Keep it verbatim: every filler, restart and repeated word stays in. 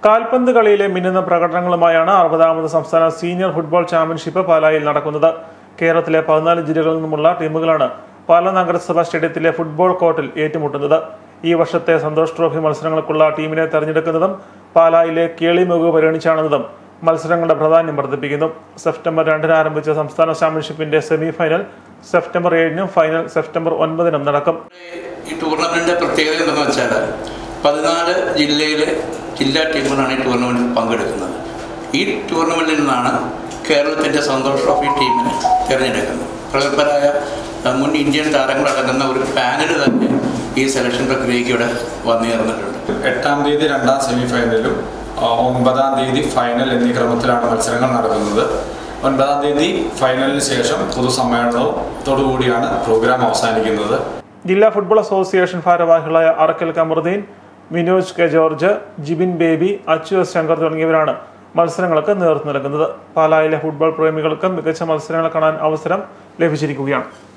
കാൽപന്ത് കളിയിലെ മിന്നുന്ന പ്രകടനങ്ങളുമായാണ് അറുപതാമത് സംസ്ഥാന സീനിയർ ഫുട്ബോൾ ചാമ്പ്യൻഷിപ്പ് പാലായിൽ നടക്കുന്നത്. കേരളത്തിലെ പതിനാല് ജില്ലകളിൽ നിന്നുമുള്ള ടീമുകളാണ് പാലാ നഗരസഭാ സ്റ്റേഡിയത്തിലെ ഫുട്ബോൾ കോർട്ടിൽ ഏറ്റുമുട്ടുന്നത്. ഈ വർഷത്തെ സന്തോഷ് ട്രോഫി മത്സരങ്ങൾക്കുള്ള ടീമിനെ തെരഞ്ഞെടുക്കുന്നതും പാലായിലെ കേളിമുഖ് പരിഗണിച്ചാണെന്നതും മത്സരങ്ങളുടെ പ്രാധാന്യം വർദ്ധിപ്പിക്കുന്നു. സെപ്റ്റംബർ രണ്ടിന് ആരംഭിച്ച സംസ്ഥാന ചാമ്പ്യൻഷിപ്പിന്റെ സെമി ഫൈനൽ സെപ്റ്റംബർ ഏഴിനും ഫൈനൽ സെപ്റ്റംബർ ഒൻപതിനും നടക്കും. ഈ ടൂർണമെന്റിന്റെ പ്രത്യേകത എന്താണെന്ന് വെച്ചാൽ പതിനാല് ജില്ലയിലെ ജില്ലാ ടീമുകളാണ് ഈ ടൂർണമെന്റിൽ പങ്കെടുക്കുന്നത്. ഈ ടൂർണമെന്റിൽ നിന്നാണ് കേരളത്തിന്റെ സന്തോഷ് ട്രോഫി ടീമിനെ തിരഞ്ഞെടുക്കുന്നത്. പ്രഗത്ഭരായ മുൻ ഇന്ത്യൻ താരങ്ങളടങ്ങുന്ന ഒരു പാനൽ തന്നെ ഈ സെലക്ഷൻ പ്രക്രിയയ്ക്ക് ഇവിടെ വന്നുചേർന്നിട്ടുണ്ട്. എട്ടാം തീയതി രണ്ടാം സെമി ഫൈനലും ഒൻപതാം തീയതി ഫൈനൽ എന്നീ ക്രമത്തിലാണ് മത്സരങ്ങൾ നടക്കുന്നത്. ഒൻപതാം തീയതി ഫൈനലിന് ശേഷം പൊതുസമ്മേളനത്തോടുകൂടിയാണ് പ്രോഗ്രാം അവസാനിക്കുന്നത്. ജില്ലാ ഫുട്ബോൾ അസോസിയേഷൻ ഭാരവാഹികളായ Arakkal Kamaruddin, Vinoj K George, Jibin Baby, Achu S Shankar തുടങ്ങിയവരാണ് മത്സരങ്ങൾക്ക് നേതൃത്വം നൽകുന്നത്. പാലായിലെ ഫുട്ബോൾ പ്രേമികൾക്ക് മികച്ച മത്സരങ്ങൾ കാണാൻ അവസരം ലഭിച്ചിരിക്കുകയാണ്.